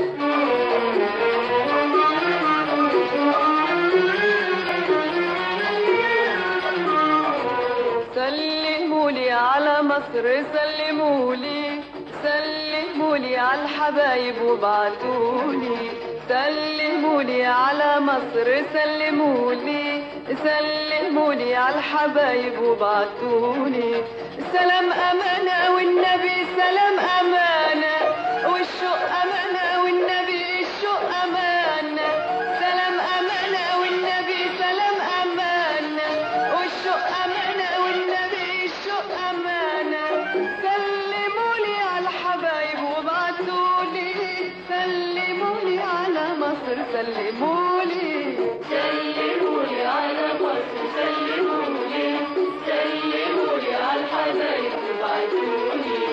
سلمولي على مصر، سلمولي سلمولي على الحبايب وابعتولي، سلمولي على مصر، سلمولي سلمولي على الحبايب وابعتولي. سلام أمانة والنبي سلام أمانة، والشوق أمانة والنبي الشوق أمانة. سلام أمانة والنبي سلام أمانة، والشوق أمانة والنبي الشوق أمانة. سلمولي على الحبايب وابعتولي، سلمولي على مصر، سلمولي سلمولي على مصر، سلمولي سلمولي على الحبايب وابعتولي.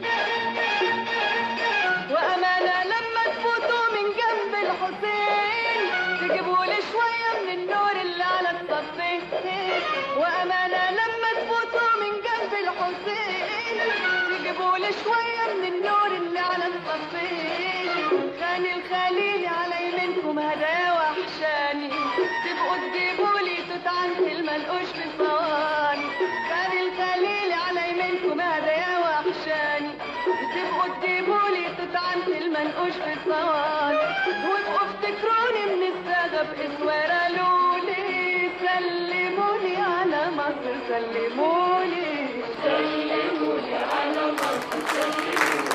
وأمانة لما تفوتوا من جنب الحسين تجيبولي شوية من النور اللي على الصفين. وأمانة لما تفوتوا من جنب الحسين تجيبولي شوية من النور اللي على الصفين. خان الخليل على يمينكم هدايا وحشاني، تبقوا تجيبولي توت عنت المنقوش في الصواني. خان الخليل على يمينكم هدايا وحشاني، تبقوا تجيبولي توت عنت المنقوش في الصواني. وابقوا افتكروني من الساغة بإسوارة لولي، سلمولي على مصر، سلمولي سلمولي على مصر، سلمولي